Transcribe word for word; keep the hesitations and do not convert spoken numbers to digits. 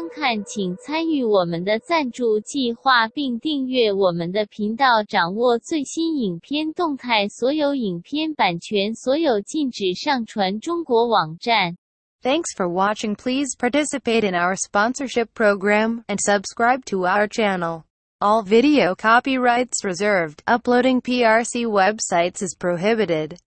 看，请参与我们的赞助计划并订阅我们的频道，掌握最新影片动态。所有影片版权所有，禁止上传中国网站。 Thanks for watching. Please participate in our sponsorship program and subscribe to our channel. All video copyrights reserved. Uploading P R C websites is prohibited.